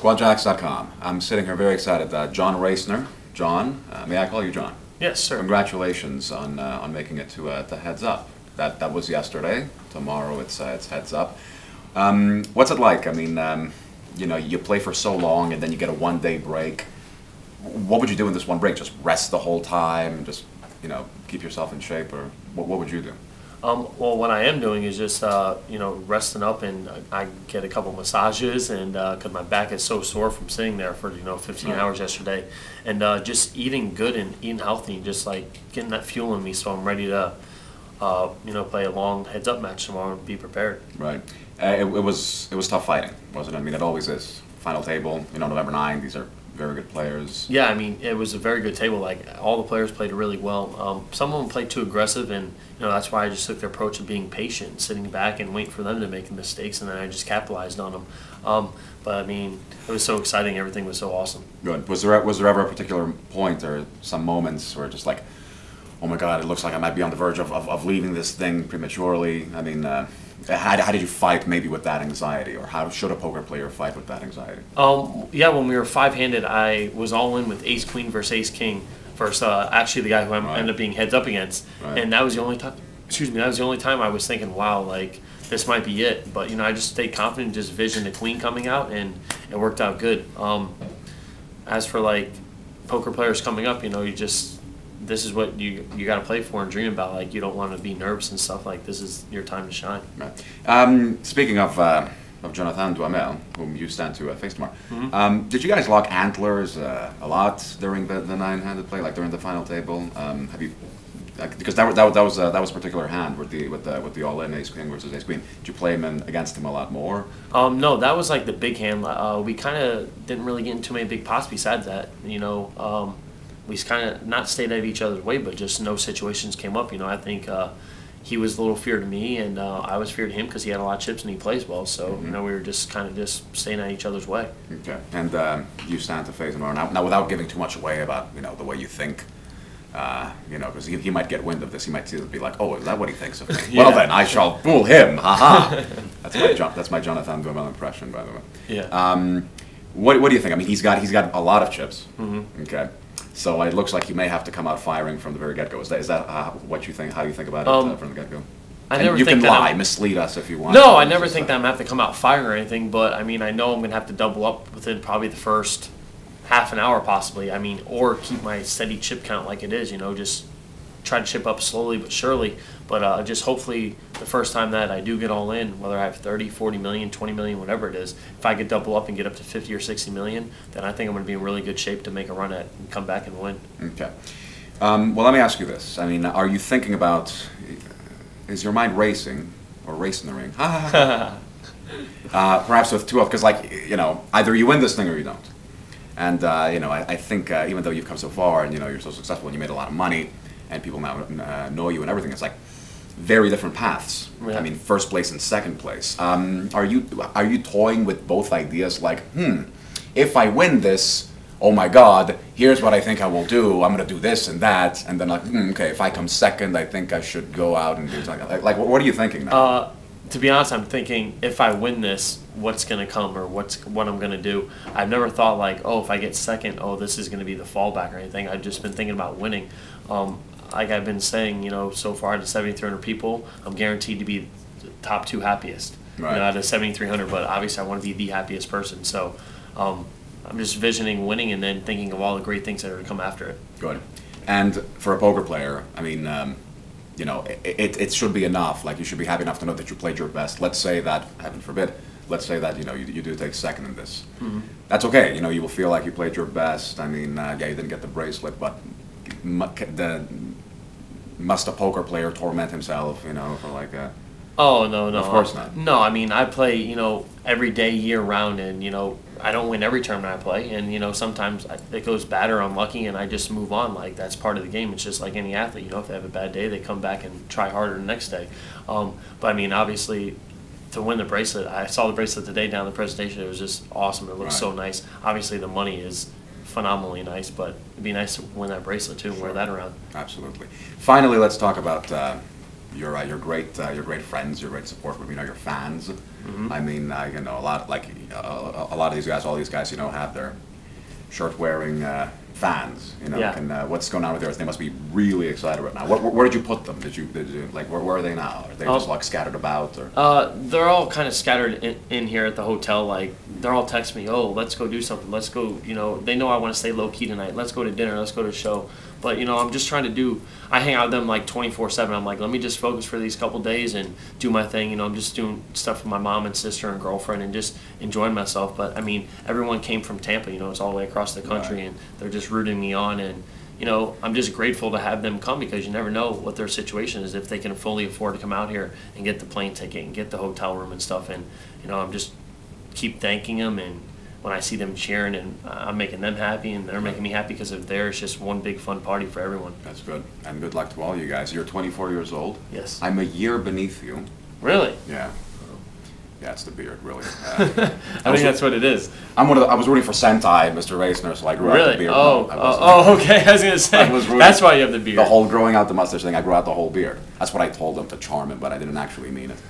SquadJacks.com. I'm sitting here very excited. John Racener. John, may I call you John? Yes, sir. Congratulations on making it to Heads Up. That was yesterday. Tomorrow it's Heads Up. What's it like? I mean, you know, you play for so long and then you get a one-day break. What would you do in this one break? Just rest the whole time? Just, you know, keep yourself in shape? Or what would you do? Well, what I am doing is just, you know, resting up, and I get a couple massages, and because my back is so sore from sitting there for, 15 hours yesterday, and just eating good and eating healthy, and just like getting that fuel in me, so I'm ready to, play a long heads-up match tomorrow and be prepared. Right. It was tough fighting, wasn't it? I mean, it always is. Final table, November 9. These are very good players. Yeah, I mean, it was a very good table. Like, all the players played really well. Some of them played too aggressive, and that's why I just took the approach of being patient, sitting back and waiting for them to make mistakes, and then I just capitalized on them. But I mean, it was so exciting. Everything was so awesome. Good. Was there ever a particular point or some moments where just like, oh my God, it looks like I might be on the verge of leaving this thing prematurely? I mean, how did you fight maybe with that anxiety, or how should a poker player fight with that anxiety? Yeah, when we were five-handed, I was all in with ace queen versus ace king versus actually the guy who I ended up being heads up against, and that was the only time. Excuse me, that was the only time I was thinking, wow, like this might be it. But I just stayed confident, just visioned the queen coming out, and it worked out good. As for like poker players coming up, this is what you got to play for and dream about. Like, you don't want to be nervous and stuff. Like, this is your time to shine. Right. Speaking of Jonathan Duhamel, whom you stand to face tomorrow, did you guys lock antlers a lot during the nine-handed play, like during the final table? Have you? Because that was a particular hand with the all-in ace king versus ace queen. Did you play him against him a lot more? No, that was like the big hand. We kind of didn't really get into too many big pots besides that. We kind of not stayed out of each other's way, but just no situations came up. I think he was a little feared to me, and I was feared to him because he had a lot of chips and he plays well. So we were just kind of just staying out of each other's way. Okay, and you stand to face him now without giving too much away about the way you think. Because he might get wind of this. He might be like, "Oh, is that what he thinks of me? Yeah. Well, then I shall fool him." Ha ha. That's my Jonathan Duhamel impression, by the way. Yeah. What do you think? I mean, he's got a lot of chips. Okay. So it looks like he may have to come out firing from the very get-go. Is that what you think? How do you think about it from the get-go? You can lie, mislead us if you want. No, I never think that I'm going to have to come out firing or anything. But I mean, I know I'm going to have to double up within probably the first half an hour, possibly. I mean, or keep my steady chip count like it is. Just try to chip up slowly but surely. But just hopefully the first time that I do get all in, whether I have 30, 40 million, 20 million, whatever it is, if I could double up and get up to 50 or 60 million, then I think I'm going to be in really good shape to make a run at and come back and win. Okay. Well, let me ask you this. I mean, are you thinking about, is your mind racing or racing? Perhaps with two of, because either you win this thing or you don't. And, I think even though you've come so far and, you're so successful and you made a lot of money and people now know you and everything, it's like very different paths. Yeah. I mean, first place and second place. Are you toying with both ideas? Like, if I win this, oh my God, here's what I think I will do. I'm going to do this and that. And then like, okay, if I come second, I think I should go out and do something. Like what are you thinking now? To be honest, I'm thinking if I win this, what's going to come or what I'm going to do. I've never thought like, oh, if I get second, oh, this is going to be the fallback or anything. I've just been thinking about winning. Like I've been saying, so far out of 7,300 people, I'm guaranteed to be the top 2 happiest. Right. Out of 7,300, but obviously I want to be the happiest person. So I'm just visioning winning and then thinking of all the great things that are to come after it. Good. And for a poker player, I mean, it should be enough. Like, you should be happy enough to know that you played your best. Let's say that, heaven forbid, let's say that you do take second in this. That's okay. You will feel like you played your best. I mean, yeah, you didn't get the bracelet, but must a poker player torment himself? For like a. Oh, no. Of course not. No, I mean, I play, every day, year round, and, I don't win every tournament I play, and, sometimes it goes bad or unlucky, and I just move on. Like, that's part of the game. It's just like any athlete, if they have a bad day, they come back and try harder the next day. But, I mean, obviously, to win the bracelet, I saw the bracelet today down the presentation. It was just awesome. It looks so nice. Obviously, the money is phenomenally nice, but it'd be nice to win that bracelet, too, and wear that around. Absolutely. Finally, let's talk about you're great. You're great friends. You're great support group. You know, your fans. I mean, you know, a lot of these guys, all these guys, you know, have their shirt-wearing fans. You know, and what's going on with theirs? They must be really excited right now. Where did you put them? Did you like where are they now? Are they just like scattered about? Or? They're all kind of scattered in here at the hotel. Like they're all texting me, "Oh, let's go do something. Let's go." You know, they know I want to stay low key tonight. Let's go to dinner. Let's go to a show. But you know, I'm just trying to do. I hang out with them like 24/7. I'm like, let me just focus for these couple days and do my thing. You know, I'm just doing stuff with my mom and sister and girlfriend and just enjoying myself. But I mean, everyone came from Tampa. You know, it's all the way across the country, and they're just rooting me on. And you know, I'm just grateful to have them come because you never know what their situation is if they can fully afford to come out here and get the plane ticket and get the hotel room and stuff. And you know, I'm just keep thanking them and. When I see them cheering and I'm making them happy and they're making me happy because of theirs, just one big fun party for everyone. That's good. And good luck to all you guys. You're 24 years old. Yes. I'm a year beneath you. Really? Yeah. Yeah, it's the beard, really. I think that's what it is. I was rooting for Sentai and Mr. Racener, so I grew out the beard. Okay. I was going to say, that's why you have the beard. The whole growing out the mustache thing, I grew out the whole beard. That's what I told them to charm him, but I didn't actually mean it.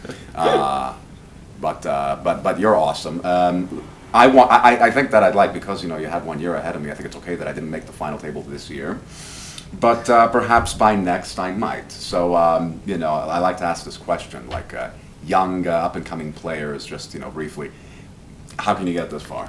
But you're awesome. I think that I'd like, because you know you had 1 year ahead of me, I think it's okay that I didn't make the final table this year, but perhaps by next I might. So you know, I like to ask this question, like young up and coming players, just you know briefly, how can you get this far?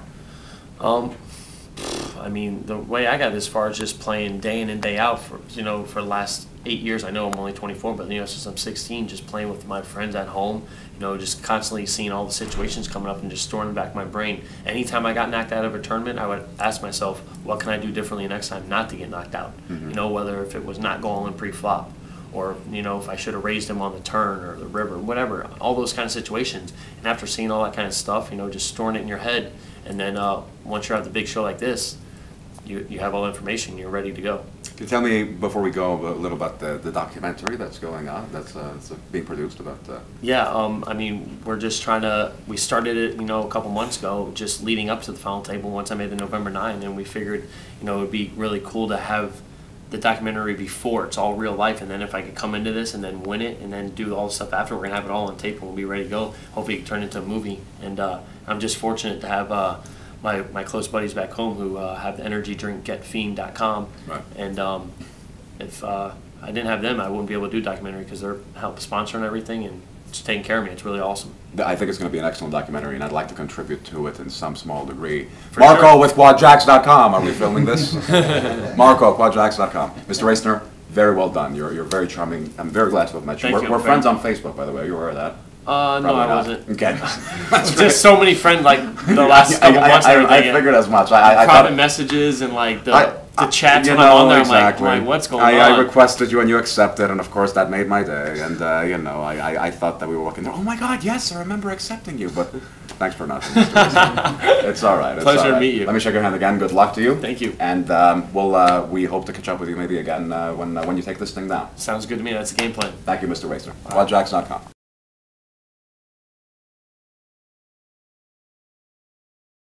I mean, the way I got this far is just playing day in and day out for the last 8 years. I know I'm only 24, but you know, since I'm 16, just playing with my friends at home. You know, just constantly seeing all the situations coming up and just storing them back in my brain. Anytime I got knocked out of a tournament, I would ask myself, what can I do differently next time not to get knocked out? You know, whether if it was not going in pre-flop, or you know, if I should have raised him on the turn or the river, whatever, all those kind of situations. And after seeing all that kind of stuff, you know, just storing it in your head, and then once you're at the big show like this, you have all the information, you're ready to go. Can you tell me, before we go, a little about the documentary that's going on, that's being produced about? Yeah, I mean, we're just trying to, we started it, you know, a couple months ago, just leading up to the final table once I made the November 9, and we figured, you know, it would be really cool to have the documentary before it's all real life, and then if I could come into this and then win it and then do all the stuff after, we're going to have it all on tape and we'll be ready to go. Hopefully it can turn into a movie, and I'm just fortunate to have my close buddies back home who have the energy drink getfiend.com, right. And if I didn't have them, I wouldn't be able to do a documentary because they're help sponsoring everything and just taking care of me. It's really awesome. I think it's going to be an excellent documentary, and I'd like to contribute to it in some small degree. For Marco sure. with quadjacks.com. Are we filming this? Marco, quadjacks.com. Mr. Racener, very well done. You're very charming. I'm very glad to have met you. We're friends on Facebook, by the way. You aware of that? No, I wasn't. Okay. Just so many friends, like the last couple months. I figured as much. I private messages and like the chats when I'm on there. Exactly. I'm like, what's going on? I requested you and you accepted, and of course that made my day. And you know, I thought that we were walking there. Oh my God, yes, I remember accepting you. But thanks for nothing. It's all right. Pleasure to meet you. Let me shake your hand again. Good luck to you. Thank you. And we hope to catch up with you maybe again when you take this thing down. Sounds good to me. That's the game plan. Thank you, Mr. Racer. Quadjacks.com.